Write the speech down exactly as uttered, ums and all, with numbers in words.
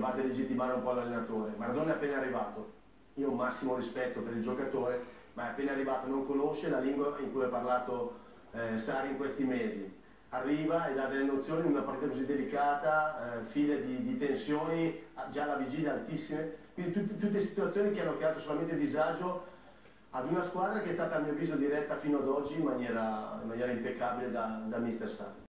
va a delegittimare un po' l'allenatore. Maradona è appena arrivato, io ho un massimo rispetto per il giocatore, ma è appena arrivato, non conosce la lingua in cui ha parlato eh, Sarri in questi mesi. Arriva e dà delle nozioni in una partita così delicata, eh, file di, di tensioni, già alla vigilia altissime, quindi tutte, tutte situazioni che hanno creato solamente disagio ad una squadra che è stata a mio avviso diretta fino ad oggi in maniera, in maniera impeccabile da, da mister Sarri.